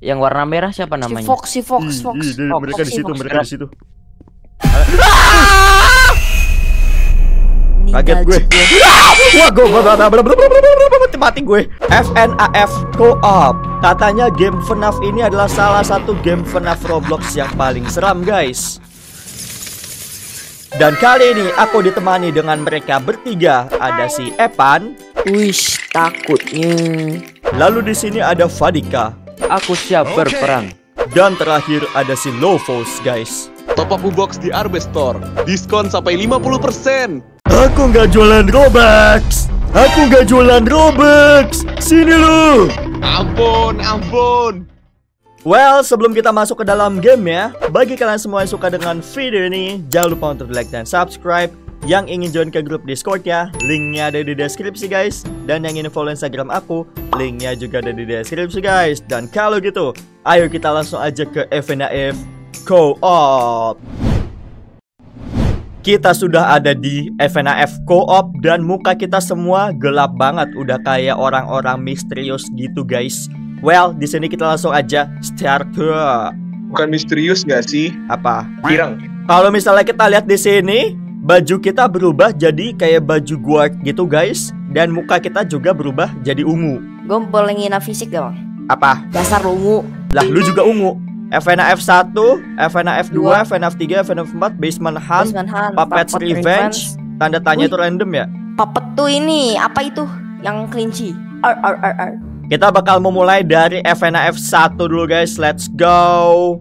Yang warna merah siapa Si namanya? Fox. Mereka di situ, mereka di situ. Kaget gue. Wah, gue mati gue. FNAF Co-op. Katanya game FNAF ini adalah salah satu game FNAF Roblox yang paling seram, guys. Dan kali ini aku ditemani dengan mereka bertiga. Ada si Epan. Wish, takutnya. Lalu di sini ada Fadika. Aku siap berperang. Dan terakhir ada si Lovos, guys. Top up box di Arbest Store. Diskon sampai 50%. Aku nggak jualan Robux. Aku nggak jualan Robux. Sini lu. Ampun. Well, sebelum kita masuk ke dalam game ya, bagi kalian semua yang suka dengan video ini, jangan lupa untuk like dan subscribe. Yang ingin join ke grup Discord ya, linknya ada di deskripsi guys. Dan yang ingin follow Instagram aku, linknya juga ada di deskripsi guys. Dan kalau gitu, ayo kita langsung aja ke FNAF Co-op. Kita sudah ada di FNAF Co-op dan muka kita semua gelap banget, udah kayak orang-orang misterius gitu guys. Well, di sini kita langsung aja start ke. Bukan misterius gak sih? Apa? Pirang. Kalau misalnya kita lihat di sini, baju kita berubah jadi kayak baju guard gitu guys, dan muka kita juga berubah jadi ungu. Gue boleh ngina fisik gak bang? Apa? Dasar ungu. Lah lu juga ungu. FNAF 1, FNAF 2, FNAF 3, FNAF 4, Basement Hunt, Puppet's Revenge. Tanda tanya itu random ya? Puppet tuh ini, apa itu? Yang kelinci. Kita bakal memulai dari FNAF 1 dulu guys. Let's go.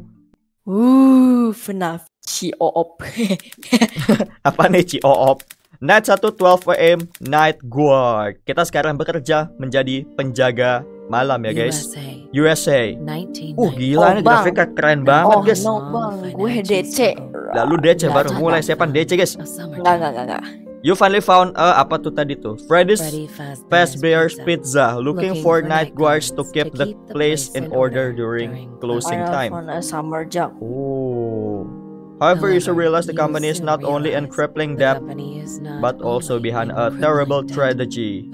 FNAF Co-op. Apa nih Co-op? Night 1 12 AM Night Guard. Kita sekarang bekerja menjadi penjaga malam ya guys. USA. Gila nih grafiknya keren banget guys. No bang, gue DC. Lalu DC baru mulai. Siapa DC guys? Enggak. You finally found apa tuh tadi tuh? Freddy's Fazbear's Pizza. Looking for night guards to keep the place in order during closing time. Summer job. Oh. However, you should realize the company is not only in crippling debt, but also behind a terrible tragedy.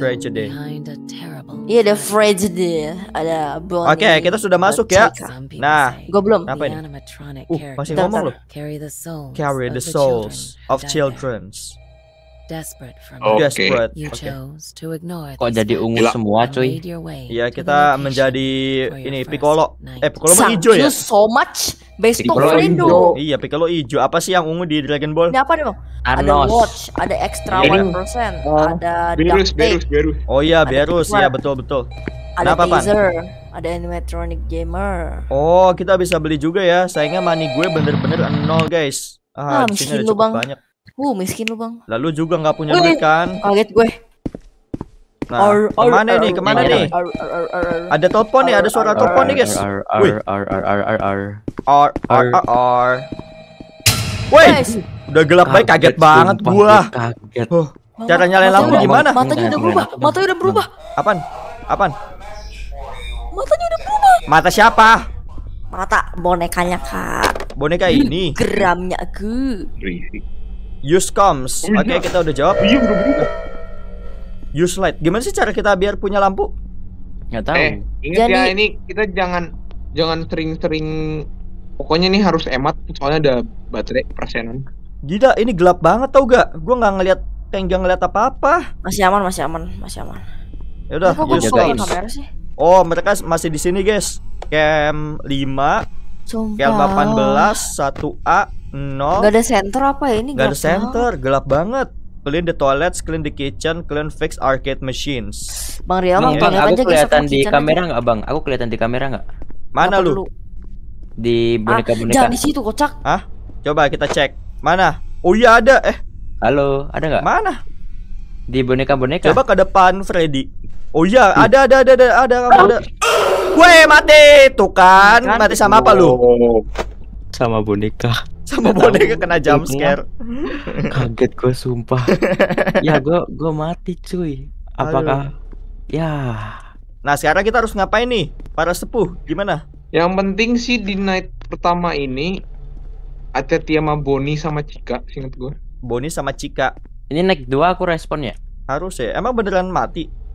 Iya, ada tragedy, ada Bonnie. Oke, kita sudah masuk ya. Nah, gue belum. apa ini? Masih ngomong loh. Carry the souls of children. Desperate. Kok jadi ungu semua cuy? Iya, kita menjadi ini Piccolo. Piccolo mah hijau ya? So much. Best of Piccolo Friendo. Iya, Piccolo hijau. Apa sih yang ungu di Dragon Ball? Ini apa nih bang? Ada watch, ada extra 1%, ada Berus. Oh iya, Ada Berus. Piccolo. Iya, betul. ada Kenapa, Pan? taser, ada animatronic gamer. Oh, kita bisa beli juga ya. Sayangnya money gue bener-bener nol guys. Di miskin sini ada lu, cukup Bang. banyak. Miskin lu bang. Lalu juga nggak punya duit kan? Kaget gue. Nah, kemana nih? Ada telepon nih, ada suara telepon nih guys. Wih. Woi, udah gelap banget, kaget banget gua. Kaget. Cara nyalain lampu gimana? Matanya udah berubah. Apaan? Matanya udah berubah. Mata siapa? Mata bonekanya kak. Boneka ini. Geramnya aku. Use comms. Oke, kita udah jawab. Iya udah berubah. Use light. Gimana sih cara kita biar punya lampu? Nggak tahu. Ingat ya, ini kita jangan sering-sering. Pokoknya ini harus hemat soalnya ada baterai persenan. Gila, ini gelap banget tau gak? Gua nggak ngeliat apa-apa. Masih aman. Ya udah, Kok gue use soal comms. kamera sih? Oh, mereka masih di sini, guys. Cam 5, cam 18, 1A, 0. Gak ada center apa ya ini? Gak ada center, gelap banget. Clean the toilets, clean the kitchen, clean fix arcade machines. Bang Ria, bang, Bang, toilet aku aja kelihatan gesek di kitchen kamera aja. nggak bang? Aku kelihatan di kamera nggak? Mana Nggak lu? perlu. Di boneka-boneka. Jangan di situ kocak. Coba kita cek. Mana? Oh iya ada. Halo, ada nggak? Mana? Di boneka-boneka. Coba ke depan Freddy. Oh iya, ada kamu ada. Weh, mati. Tuh kan, mati sama apa lu? Sama boneka. Sama boneka kena jump scare. Kaget gue sumpah. Ya gue mati cuy. Apakah ya? Nah, sekarang kita harus ngapain nih? Para sepuh, gimana? Yang penting sih di night pertama ini Ateti sama Boni sama Cika, inget gue. Boni sama Cika. Ini naik 2 aku respon ya. Harus ya. Emang beneran mati?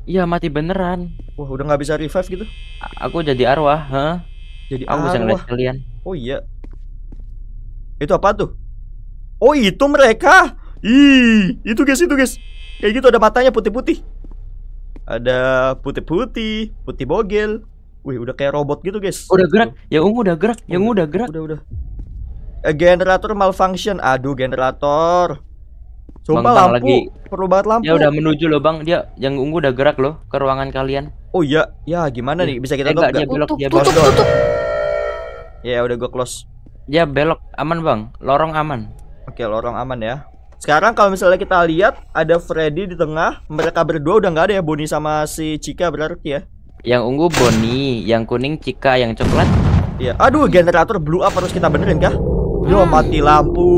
Iya mati beneran. Wah, udah nggak bisa revive gitu. Aku jadi arwah, hah? Jadi Aku bisa ngeliat arwah. kalian. Oh iya. Itu apa tuh? Oh, itu mereka. Ih, itu guys. Kayak gitu, ada matanya putih-putih. Ada putih-putih, putih bogel. Wih, udah kayak robot gitu, guys. Udah gerak, yang ungu udah gerak, yang ungu udah gerak. Udah. Generator malfunction. Aduh, generator. Sumpah Bang, lampu. lagi. Perlu banget lampu. Ya udah menuju loh bang, dia yang ungu udah gerak loh ke ruangan kalian. Oh iya, ya gimana nih? Bisa kita Enggak, lock dia nggak? belok, dia Close belok. door. Ya udah gue close. Dia belok, aman bang, lorong aman. Oke, lorong aman ya. Sekarang kalau misalnya kita lihat ada Freddy di tengah, mereka berdua udah nggak ada ya, Bonnie sama si Cika berarti ya. Yang ungu Bonnie, yang kuning Cika, yang coklat. Iya. Aduh, generator blue up harus kita benerin kah? Yo, mati lampu.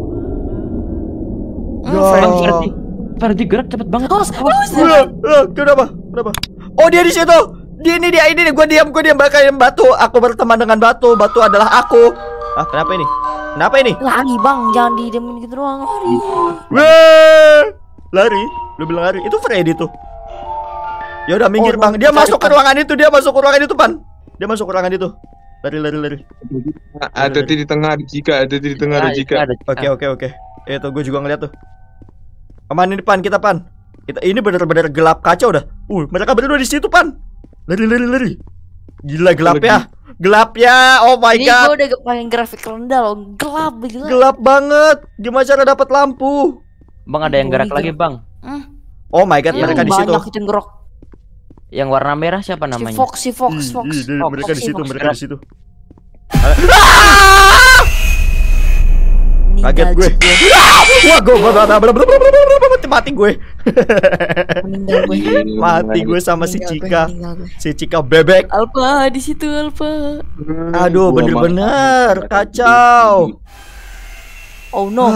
Ya. Ferdi gerak cepet banget. Kenapa? Oh, dia di situ. Ini dia. Gue diam bakal batu. Aku berteman dengan batu. Batu adalah aku. Ah, kenapa ini? Lari bang, jangan didiemin gitu doang. Lari. Weh, lari. Lu bilang lari. Itu Freddy tuh. Ya udah minggir bang. Dia masuk ke ruangan itu. Pan. Dia masuk ke ruangan itu. Lari. Ada di tengah ada Jika, ada di tengah ada Jika. Oke. Itu gue juga ngeliat tuh. Aman ini Pan, kita Pan. Ini bener-bener gelap kacau dah. Mereka berdua di situ Pan. Lari. Gila gelapnya. Oh my Ini god. gue udah pakai grafik rendah loh. Gelap gila. Gelap banget. Gimana cara dapat lampu? Bang ada yang gerak lagi bang. Oh my god, mereka di situ. Banyak itu yang gerak. Yang warna merah siapa namanya? Si Fox. Mereka di situ. Kaget gue. Wah, gue mati gue. Mati gue sama si Cika. Si Cika bebek. Alpha di situ Alpha. Aduh, bener-bener kacau. Oh no.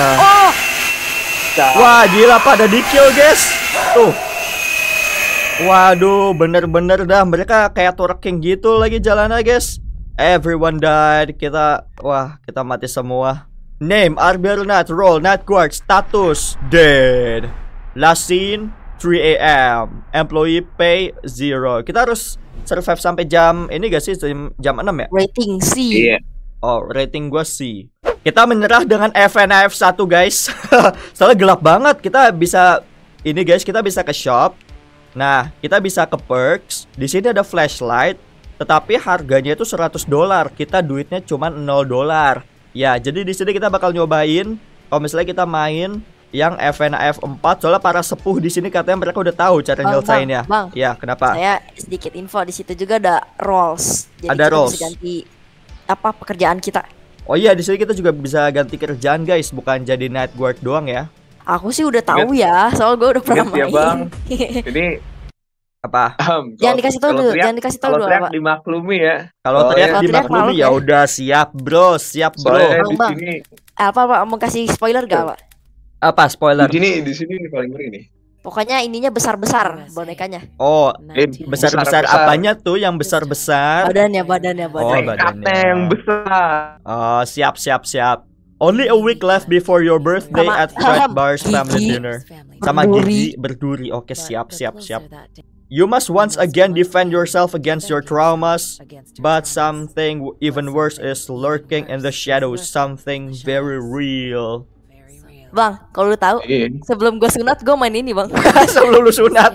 Wah, gila pada di kill guys. Tuh. Waduh, bener-bener dah mereka kayak twerking gitu lagi jalannya guys. Everyone died. Kita mati semua. Name, Arbernat, Roll, Not Guard, Status, Dead. Last scene, 3 AM. Employee pay 0. Kita harus survive sampai jam ini gak sih? Jam 6 ya? Rating C. Iya. Oh, rating gua C. Kita menyerah dengan FNAF 1 guys. Soalnya gelap banget. Kita bisa ke shop. Nah, kita bisa ke perks. Di sini ada flashlight, tetapi harganya itu $100. Kita duitnya cuma $0. Ya, jadi di sini kita bakal nyobain kalau misalnya kita main yang FNAF 4. Soalnya para sepuh di sini katanya mereka udah tahu cara nyelesainnya. Bang. Ya, kenapa? Saya sedikit info di situ juga ada roles. Jadi Ada kita roles. bisa ganti apa pekerjaan kita. Oh iya, di sini kita juga bisa ganti kerjaan guys, bukan jadi night guard doang ya. Aku sih udah tahu ya, soal gue udah pernah Ya main. bang. Ini Apa? Jangan dikasih tahu dulu, jangan dikasih tahu Kalau dulu teriak apa. dimaklumi ya. Kalau Oh, teriak ya. dimaklumi ya udah siap bro. Soalnya di Bang. sini, Apa mau kasih spoiler gak Pak? Apa spoiler? di sini paling ngeri nih. Pokoknya ininya besar-besar bonekanya. Oh, Iya. besar-besar apanya tuh yang besar-besar? Badannya. Oh, badannya. Kata yang besar. Oh, siap. Only a week left before your birthday Sama- at Fred Bar's Gigi. family dinner. Sama Berduri. Gigi berduri. Oke, siap. You must once again defend yourself against your traumas, but something even worse is lurking in the shadows, something very real. Bang, kalau lu tahu, Iya. sebelum gue sunat gue main ini bang. Sebelum lu sunat.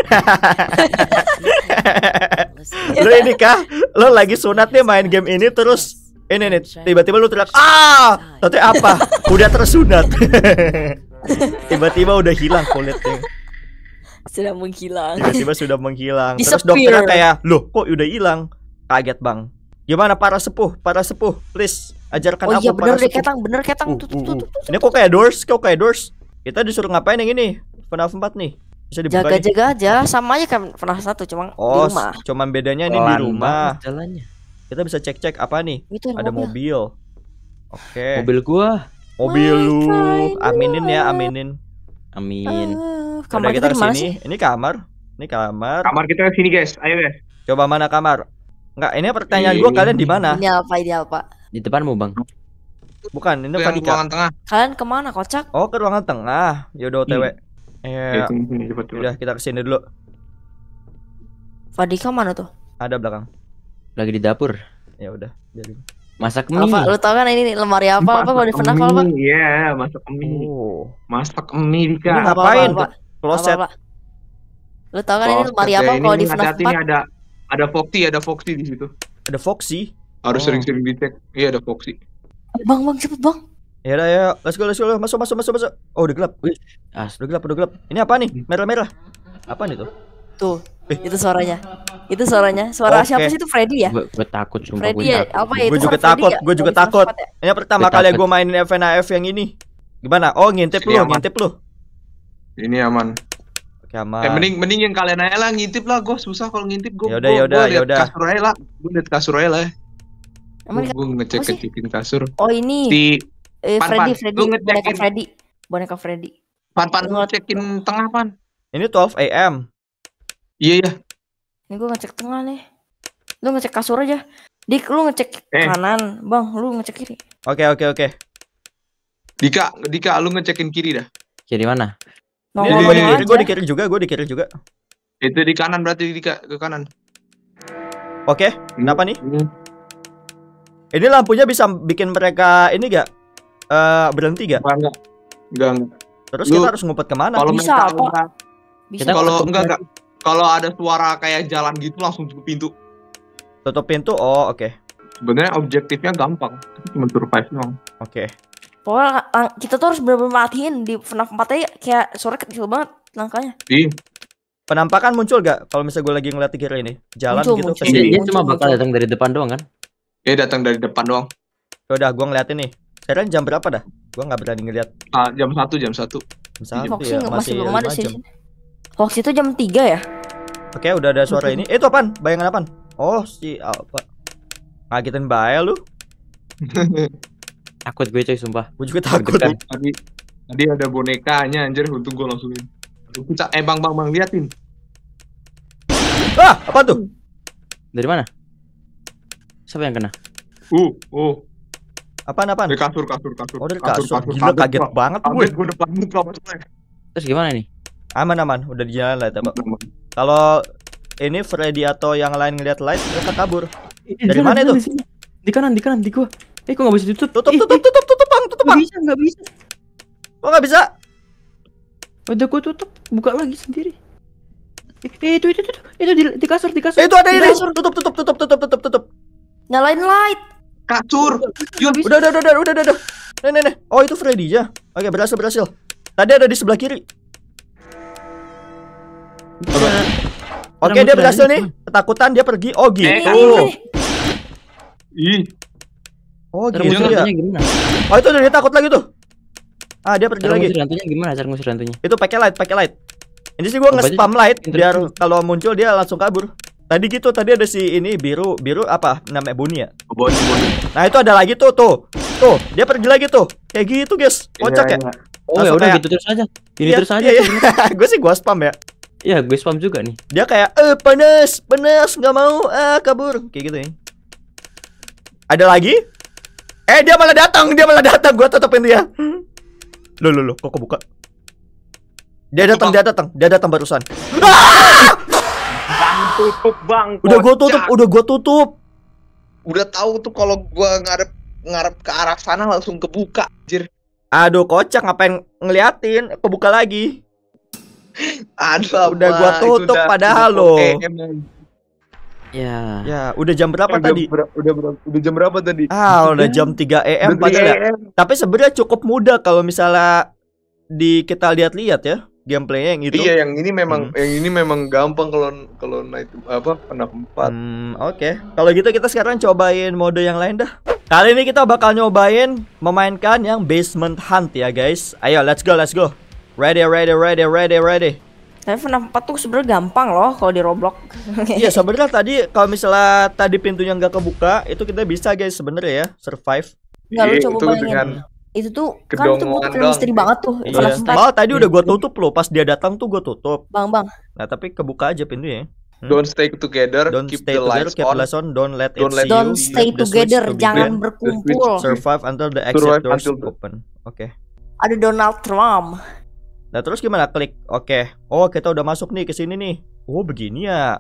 Lu ini kah? Lu lagi sunat nih main game ini terus ini nih tiba-tiba lu teriak tapi apa? Udah tersunat. Tiba-tiba udah hilang kulitnya. Sudah menghilang. Tiba-tiba sudah menghilang. Terus Disappear. dokternya kayak, "Loh, kok udah hilang?" Kaget, Bang. Gimana para sepuh, please ajarkan Oh aku iya bener para deh sepuh. bener ketang. Tuh. Ini kok kayak doors? Kita disuruh ngapain yang ini? FNAF 4 nih. Bisa dibuka nih. Jaga-jaga aja, sama aja kan pernah satu cuma di Oh, rumah. cuman bedanya ini di Pelan rumah. banget jalannya. Kita bisa cek-cek apa nih? Itu yang Ada mobil. Oke. Mobil gua. Mobil lu. Wi-Fi Aminin ya, aminin. Amin. Udah Kamar kita kita di mana kesini. sih? Ini kamar. Kamar kita sini guys. Ayo guys. Coba mana kamar? Enggak, ini pertanyaan gua, Ini. kalian di mana? Ideal pak. Di depanmu bang. Bukan, ini Itu yang Fadika. ruangan tengah. Kalian kemana kocak? Oh, ke ruangan tengah. Yaudah OTW. Ya, Ya, sini cepet. udah kita kesini dulu. Fadika mana tuh? Ada belakang. Lagi di dapur. Ya udah, biarin. Masak mie. Apa? Lu tau kan ini nih, lemari apa kalau di FNAF apa? Iya, masak mie. Oh. Masak mie Ini Dika. ngapain Apa? tuh? Kloset. Apa? Lu tau kan ini lemari apa Ini kalau di nih, FNAF hati-hati nih, ada Foxy di situ. Ada Foxy. Harus Oh. sering-sering dicek. Iya, ada Foxy. 4? Bang, cepet bang. Ya udah ya, let's go. Masuk. Oh, udah gelap. Udah gelap. Ini apa nih? Merah-merah. Apa nih tuh? Tuh, itu suaranya. Suara Oke. siapa sih itu? Freddy ya? Gue takut sumpah. Freddy Gue ya? takut. Apa ya? Gue Itu juga suara Freddy takut. ya? Gue juga Kalau di takut. FNAF 4 ya? Ini pertama Gue kali takut. gue mainin FNAF yang ini. Gimana? Oh, ngintip Sini lu, aman. Ini aman. Oke, aman. Mending yang kalian aja lah ngintip lah. Gue susah kalau ngintip. Gue Yaudah. kasur aja lah. Gue liat kasur aja lah. Emang di- Gue ngecek-ngecekin kasur. Oh ini Si Freddy, Pan, lu ngecekin. boneka Freddy. Pan lu ngecekin tengah Pan. Ini 12 AM. Iya. Ini gue ngecek tengah nih. Lu ngecek kasur aja. Dik, lu ngecek kanan, bang. Lu ngecek kiri. Oke. Dika, lu ngecekin kiri dah. Kiri mana? Nongol Ini- aja. Gue di kiri juga. Itu di kanan berarti Dika ke kanan. Oke, kenapa nih? Ini. Ini lampunya bisa bikin mereka ini gak? Berhenti gak? Enggak. Terus Lu- kita harus ngumpet kemana? Kalau Bisa, mereka- apa? Bisa. Kita Kalau tutup enggak. Kalau ada suara kayak jalan gitu langsung tutup pintu. Tutup pintu. Oh, oke. Sebenarnya objektifnya gampang, tapi cuma survive doang. Oke. Pokoknya kita tuh harus bener-bener matiin di FNAF 4 aja kayak suara kecil banget langkahnya. Ih, Penampakan muncul gak kalau misalnya gue lagi ngeliat di kiri ini? Jalan Muncul, gitu muncul. ke sini. Dia cuma Muncul. bakal datang dari depan doang kan? dia datang dari depan doang. Udah, gue ngeliatin nih. Sekarang jam berapa dah? Gue nggak berani ngeliat. Jam 1. Jam satu Foxy ya, masih belum ada 5 sih. jam. Foxy itu jam 3 ya? Oke, udah ada suara ini. Itu apaan? Bayangan apaan? Oh, si apa? Ngagetin bahaya lu. Takut gue coy sumpah. Gue juga takut. Deg-degan. Tadi ada bonekanya anjir, untung gua langsungin. Kita bang liatin. Ah, apa tuh? Dari mana? Siapa yang kena? Apaan? Dari kasur. Oh, dari kasur. Gila, kaget banget gue. Kaget gua depan muka maksudnya. Terus gimana nih? Aman. Udah di jalan lah, Pak. Kalau ini Freddy atau yang lain ngeliat light, mereka kabur. Dari mana itu? Di kanan, di gua. Kok nggak bisa ditutup? Tutup, Bang. Nggak bisa. Kok nggak bisa? Udah gua tutup, buka lagi sendiri. Itu di kasur. Itu ada ini. Tutup. Nyalain light. Kasur. Udah. Nih. Oh, itu Freddy ya. Oke, berhasil. Tadi ada di sebelah kiri. Oke, dia berhasil nih. Ketakutan dia pergi. Oh, gitu. Ih, Oh, Cara gitu ngusir ya. hantunya gimana? Oh, itu dia takut lagi tuh. Ah, dia pergi Cara lagi. ngusir hantunya gimana? Cara ngusir hantunya? Itu pakai light. Ini sih gua Oh, nge-spam light pinter biar juga. kalau muncul dia langsung kabur. Tadi ada si ini biru apa namanya Bunny ya. boni. Nah, itu ada lagi tuh. Tuh, dia pergi lagi tuh. Kayak gitu, guys. Kocak ya. Oh ya Langsung udah kayak- gitu terus aja. Ini Iya, terus aja. iya. Gue sih gua spam ya. Iya, gue spam juga nih. Dia kayak panas, nggak mau, kabur. Kayak gitu ya. Ada lagi? Dia malah datang. Gua tutupin dia. Loh, kok kebuka? Dia datang barusan. Tutup bang. Udah gua tutup. Udah tahu tuh kalau gua ngarep ke arah sana langsung kebuka. Anjir. Aduh, kocak, ngapain ngeliatin? Kebuka lagi. Aduh, Udah gua tutup padahal loh. Ya. Ya, udah jam berapa tadi? Udah jam berapa tadi? Udah jam 3 AM Udah padahal. 3 ya. AM. Tapi sebenarnya cukup mudah kalau misalnya kita lihat-lihat ya gameplaynya yang itu. Iya, yang ini memang gampang kalau naik apa FNAF 4. Oke. Kalau gitu kita sekarang cobain mode yang lain dah. Kali ini kita bakal nyobain memainkan yang Basement Hunt ya guys. Ayo, let's go. Ready. Tapi FNAF 4 tuh sebenarnya gampang loh kalau di Roblox. Iya, sebenarnya tadi kalau misalnya tadi pintunya nggak kebuka, itu kita bisa guys sebenarnya ya survive. Nggak, lu Iya, coba itu bayangin. dengan Itu tuh kan itu kedongongan butuh doang. misteri banget tuh Iya. FNAF 4. Malah tadi udah gua tutup loh, pas dia datang tuh gua tutup. Bang. Nah, tapi kebuka aja pintunya. Don't stay together, Don't keep stay the together, lights keep the on. lights on, don't let it Don't let- see you. Don't stay Flip the switch together, to jangan begin. berkumpul. Survive until the exit Survive doors until the- open. Oke. Ada Donald Trump. Nah, terus gimana? Klik. Oke. Oh, kita udah masuk nih ke sini nih. Oh, begini ya.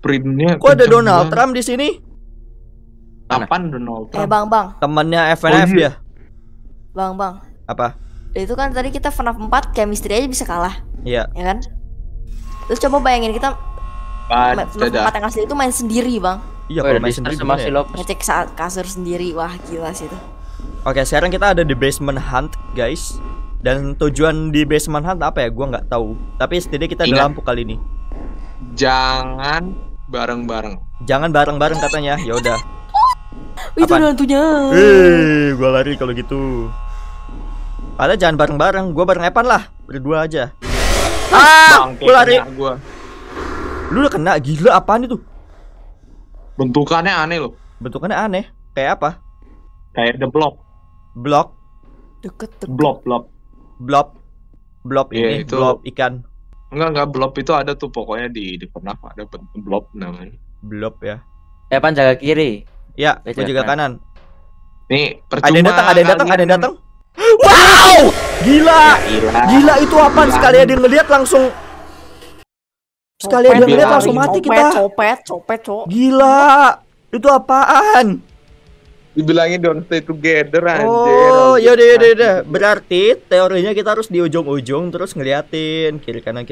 sprintnya. Kok ada kenceng Donald banget. Trump di sini? Kapan Donald Trump? Bang. Temannya FNF Oh, iya. dia. Bang. Apa? Itu kan tadi kita FNAF 4 chemistry aja bisa kalah, Iya. ya kan? Terus coba bayangin kita FNAF 4 Dadah. yang asli itu main sendiri, Bang. Iya, Oh, kalau ada main Distar sendiri sama gimana si ya? Lopez. Ngecek kasur sendiri. Wah, gila sih itu. Oke, sekarang kita ada di basement hunt, guys. Dan tujuan di basement hunt apa ya? Gua nggak tahu. Tapi setidaknya kita ada Ingat. lampu kali ini. Jangan bareng-bareng. Jangan bareng-bareng katanya. Ya udah. Itu Apaan? hantunya. Gua lari kalau gitu. Ada jangan bareng-bareng. Gua bareng Evan lah. Berdua aja. Bangke Gua lari. kena gua. Lu udah kena. Gila, apaan itu? Bentukannya aneh loh. Bentukannya aneh. Kayak apa? Kayak the blob. Blok, Deket. Blob. blob Iya, ini, itu. blob ikan. Enggak blob itu ada tuh pokoknya di FNAF ada blob namanya. Blob ya. Evan jaga kiri. Ya, Baca gua juga kanan. Nih, Ada yang datang, ada yang datang, ada yang kalian- datang. Wow! Gila! Gila. Gila, itu apaan? Sekali ada yang ngeliat langsung. Sekali ada yang ngeliat langsung mati kita. Copet, cok. Gila! Itu apaan? Dibilangin don't stay together anjir. Oh, yaudah. Berarti teorinya kita harus di ujung-ujung terus ngeliatin kiri kanan.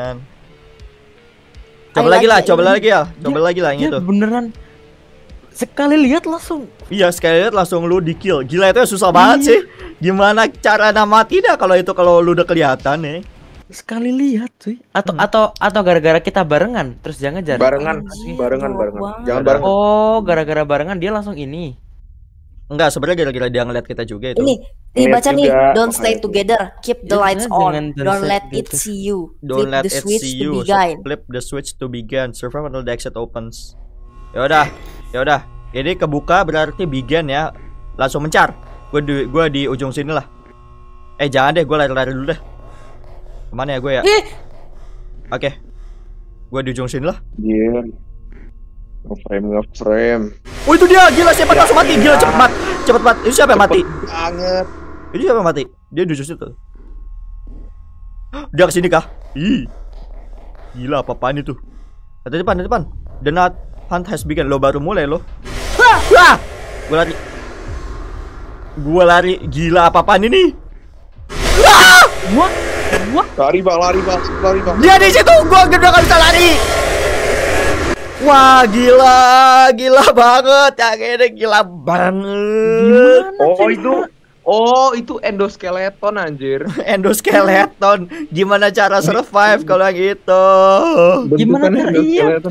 Coba Ayo lagi lah, lagi, coba ini. lagi ya. Coba lagi lah yang Dia itu. beneran sekali lihat langsung. Iya, sekali lihat langsung lu di kill. Gila, itu susah banget sih. Gimana cara mati dah kalau lu udah kelihatan nih. Sekali lihat cuy. Atau gara-gara kita barengan terus dia ngejar. Barengan, Anjir, barengan. jorok Jangan banget. bareng. Oh, gara-gara barengan dia langsung ini. Enggak, sebenarnya gara-gara dia ngeliat kita juga itu. Ini Lihat baca nih, juga, don't stay makanya. together, keep the Iya, lights jangan on, don't don't stay let it together. see you, Don't flip let the it switch see to you. begin. Flip the switch to begin. Survive until the exit opens. Ya udah. Ini kebuka berarti begin ya. Langsung mencar. Gua di ujung sini lah. Jangan deh, gua lari-lari dulu deh. Kemana ya gue ya? Oke. Gua di ujung sini lah. Iya. Nge-frame. Oh, itu dia. Gila, siapa langsung mati? Gila, cepet banget. Itu siapa yang mati? Banget. Itu siapa yang mati? Dia di ujung situ. Dia kesini kah? Ih. Gila, apa-apaan itu? Ada depan. The not hunt has begun. Lo baru mulai lo. Wah! Gua lari. Gila, apa-apaan ini? Lari bang. Dia di situ. Gua udah gak bisa lari. Wah, gila banget. Yang ini gila banget. Itu endoskeleton anjir. Endoskeleton. Gimana cara survive kalau yang itu? Gimana Bentukannya cara- iya. endoskeleton.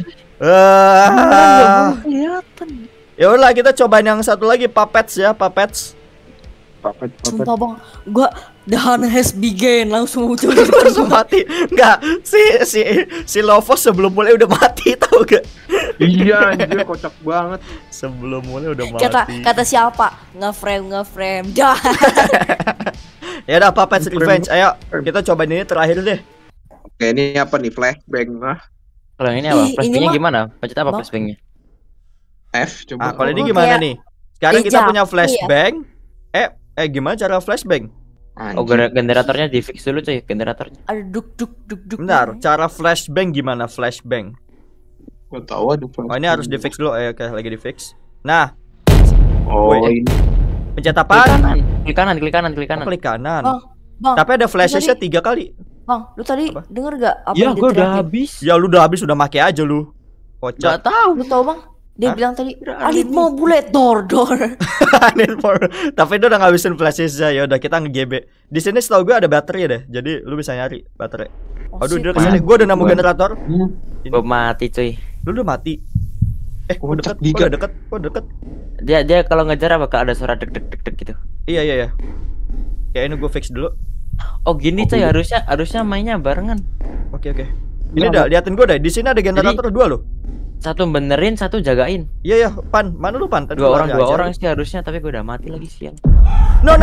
Kelihatan. Ya udah, kita cobain yang satu lagi, puppets ya, puppets. Papet. Sumpah bang, gua the hunt has begun langsung muncul. Langsung mati. Enggak, si Lovos sebelum mulai udah mati, tau gak? Iya anjir, kocak banget. Sebelum mulai udah mati. Kata siapa? Nge-frame. Dah. Ya udah, puppets revenge. Ayo, kita cobain ini terakhir deh. Oke, ini apa nih, flashbang lah. Kalau yang ini apa? Ih, ini Flashbangnya mah- gimana? Pencet apa Bang. flashbangnya? F coba. Ah, kalau ini Oh, gimana kayak nih? Sekarang kita deja punya vu flashbang. Gimana cara flashbang? Oh, generatornya di fix dulu cuy, generatornya. Ada duk. Bentar, cara flashbang gimana flashbang? Gua tahu ada Oh, ini harus di fix dulu. Oke, lagi di fix. Nah, Oh, Woi. ini. pencet Klik apaan? kanan. Klik kanan. Oh, klik kanan. Bang, Tapi ada flashnya 3 kali. Bang, lu tadi Apa? denger gak apa Ya, yang gua udah diteriakin? habis. Ya lu udah habis, udah make aja lu. Gak Kocak. tahu. Lu tau bang? Dia Hah? bilang tadi, Kira Alit ini. mau bullet door. Need for- Tapi itu udah ngabisin flashnya. Ya udah, kita nge-GB. Di sini setahu gue ada baterai deh. Jadi lu bisa nyari baterai. Aduh, dia kesini. Gue udah nemu generator. Gua mati cuy. Lu udah mati. Kok Kocak, deket? Dika. Kok deket? Dia kalau ngejar apa ada suara deg gitu. Iya. Kayak ini gue fix dulu. Oh gini cuy, harusnya mainnya barengan. Oke. Ini dah, liatin gue deh. Di sini ada generator 2 loh. Satu benerin, satu jagain. Iya, Pan. Mana lu, Pan? Tadi Dua lu orang aja. sih harusnya, tapi gue udah mati lagi sial. No.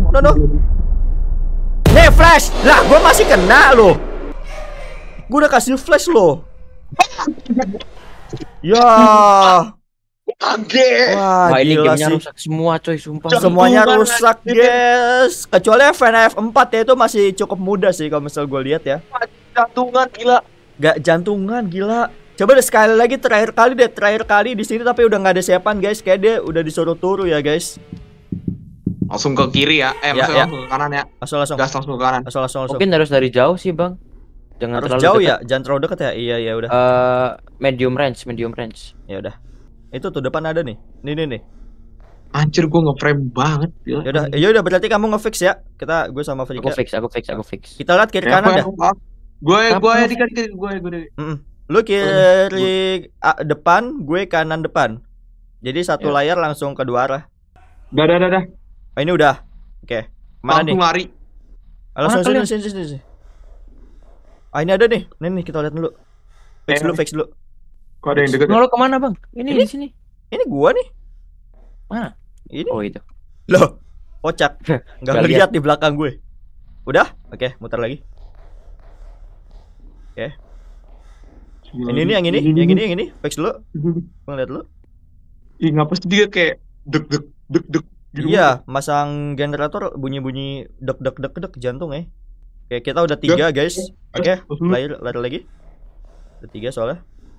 Nih, flash. Lah, gue masih kena loh. Gue udah kasih flash loh. Ya. Kaget. Wah, Wah ini gila gamenya sih. rusak semua coy, sumpah. Semuanya Jantungan, rusak, guys. Kecuali FNAF 4 ya, itu masih cukup mudah sih kalau misal gue lihat ya. Jantungan gila. Gak jantungan, gila. Coba deh sekali lagi, terakhir kali di sini, tapi udah nggak ada siapan guys. Kayak dia udah disuruh turu ya guys. Langsung ke kiri ya. Ya, Langsung ke kanan ya. Langsung. Gas langsung ke kanan. Langsung. Mungkin harus dari jauh sih bang. Jangan Harus terlalu jauh dekat. ya, jangan terlalu dekat ya. Iya udah. Medium range. Ya udah. Itu tuh depan ada nih. Nih. Anjir gue ngeframe banget. Ya udah berarti kamu ngefix ya. Gue sama Frika. Aku fix. Kita lihat kiri kanan dah. Gue Apa? di kiri gue. Lu kiri depan, gue kanan depan. Jadi satu layar langsung ke dua arah. Dah. Oh, ini udah. Oke. Mana nih? Langsung lari. Langsung Mana sini. Ah, ini ada nih. Nih kita lihat dulu. Fix dulu. Kok ada yang deket? Lo kemana bang? Ini di sini. Ini gua nih. Mana? Ini. Oh itu. Loh, kocak. Nggak Nggak ngeliat di belakang gue. Udah? Oke, muter lagi. Oke. Ini yang ini. Fix dulu. Gua lihat dulu. Ih, ngapa sih dia kayak deg gitu. Iya, masang generator bunyi-bunyi dek jantung ya. Oke, kita udah 3 guys. Oke, lari lagi. Udah 3 soalnya.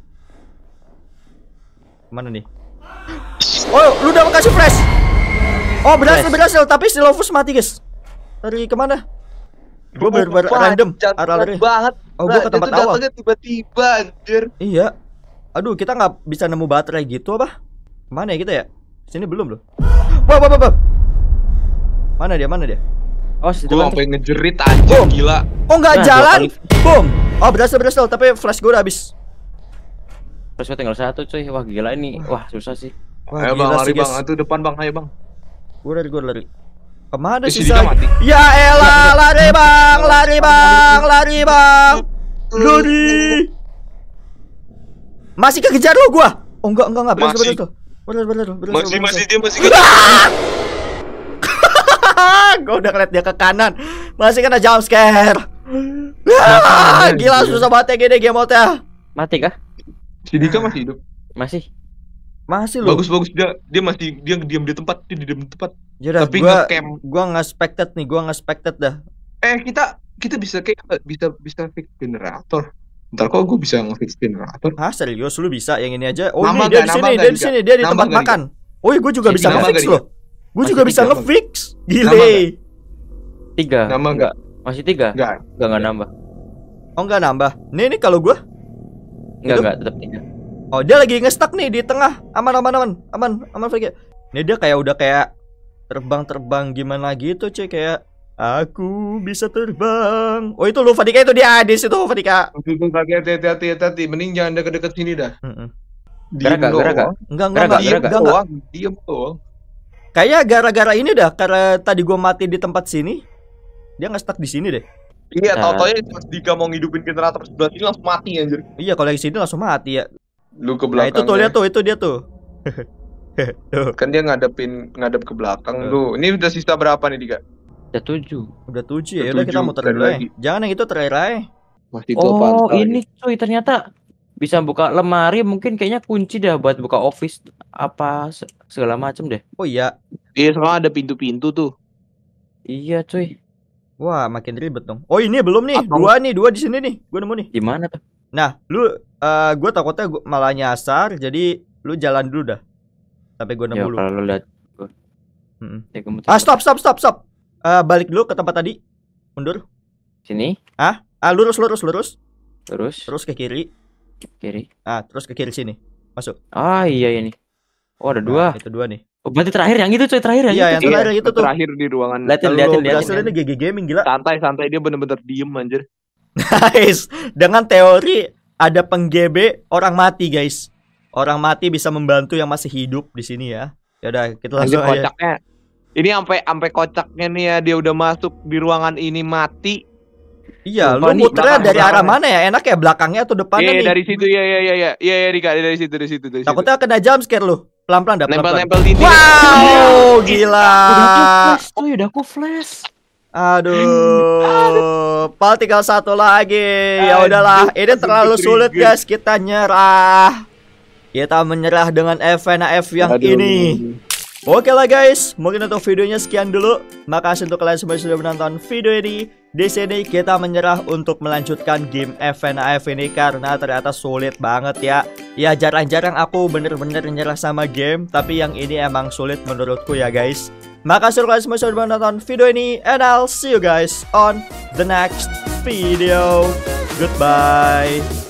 Mana nih? Oh, lu udah kasih flash. Oh, berhasil, tapi Silovus mati guys. Lari kemana? Gue bener-bener random arah lari. Oh, gue ke tempat awal. Tiba-tiba anjir. Iya. Aduh, kita nggak bisa nemu baterai gitu apa? Mana ya kita ya? Sini belum loh. Wah. Mana dia? Oh, Gue sampai ngejerit aja gila. Oh, nggak Nah, jalan. 2 kali. Boom. Oh, berhasil, tapi flash gue udah habis. Terus gue tinggal 1 cuy. Wah gila ini. Wah susah sih. Wah, Ayo bang, gila lari sih, guys. bang. Itu depan bang, ayo bang. Gue lari. Kemana Si sih Dika mati. Ya elah, lari bang. Lari. Masih kekejar lo gua. Oh enggak, berhasil. Masih dia masih Gue udah ngeliat dia ke kanan. Masih kena jump scare. Gila susah banget ya gini game mode-nya. Mati kah? Si Dika masih hidup. Masih loh. Bagus dia masih diam di tempat. Yaudah, Tapi gua nge-camp. nggak expected dah. Kita bisa fix generator. Ntar kok gue bisa nge-fix generator. Hah, serius lu bisa yang ini aja? Oh, Nambah ini dia nggak, di sini, nambah dia nggak, di sini, Dika? dia di Nambah tempat nggak, makan. Oh, gue juga bisa Nambah nge-fix nggak, loh. Gue Masih juga bisa 3, nge-fix. Nambah Gile. 3. Nambah nggak? Masih 3? Enggak. Enggak nambah. Oh, enggak nambah. Nih kalau gua. Enggak tetap 3. Oh, dia lagi nge-stuck nih di tengah. Aman, Friki. Nih dia kayak udah kayak terbang gimana gitu, cuy, kayak aku bisa terbang. Oh, itu lu Fadika, itu dia Adis itu Fadika. Hati-hati. Mending jangan deket-deket sini dah. Gerak gak? Enggak. Diem doang. Kayak gara-gara ini dah, karena tadi gua mati di tempat sini. Dia nge-stuck di sini deh. Iya, tau-taunya pas Dika mau ngidupin generator sebelah sini langsung mati anjir. Iya, kalau yang sini langsung mati ya. Lu ke Nah, belakang. itu tuh lihat tuh, itu dia tuh. Tuh. Kan dia ngadep ke belakang tuh. Ini udah sisa berapa nih Dika? Udah 7. Udah 7 ya. Udah Udah kita 7, muter cari dulu ya. lagi. Jangan yang itu terakhir aja. Masih Oh ini cuy ternyata bisa buka lemari, mungkin kayaknya kunci dah buat buka office apa segala macem deh. Oh iya. Iya, soalnya ada pintu-pintu tuh. Iya cuy. Wah, makin ribet dong. Oh, ini belum nih. Atau- Dua di sini nih. Gua nemu nih. Di mana tuh? Nah, gua takutnya malah nyasar, jadi lu jalan dulu dah. Sampai gua Ya nemu lu. kalau lu lihat. Mm-mm. Ya, kamu Ah, stop. Balik dulu ke tempat tadi. Mundur. Sini, Lurus. terus Terus ke kiri. kiri. Terus ke kiri sini. Masuk. Ah iya ini. Oh ada 2. Nah, itu 2 nih. Oh, berarti terakhir yang itu cuy, terakhir Iya, yang itu. Cuy. terakhir itu tuh. Terakhir di ruangan. Liatin, Kalau liatin. berhasil ini GG Gaming gila. Santai dia bener-bener diem anjir. Guys, dengan teori ada pengGB orang mati, guys. Orang mati bisa membantu yang masih hidup di sini ya. Ya udah, kita Anjir langsung aja. kocaknya. Ini sampai kocaknya nih ya, dia udah masuk di ruangan ini mati. Iya, Lupa lu nih, muternya dari arah belakang. mana ya? Enak ya belakangnya atau depannya Iya, nih? dari situ ya Dika, dari situ. Takutnya kena jump scare lu. Pelan-pelan dah, pelan-pelan. Nempel dinding. Wow, gila. Udah aku flash. Aduh, Pal tinggal 1 lagi. Ya udahlah, ini terlalu sulit guys. Kita nyerah. Kita menyerah dengan FNAF yang Aduh. ini. Oke lah guys, mungkin untuk videonya sekian dulu. Makasih untuk kalian semua yang sudah menonton video ini. Di sini kita menyerah untuk melanjutkan game FNAF ini karena ternyata sulit banget ya. Ya jarang-jarang aku bener-bener menyerah sama game, tapi yang ini emang sulit menurutku ya guys. Makasih untuk kalian semua yang sudah menonton video ini, and I'll see you guys on the next video. Goodbye.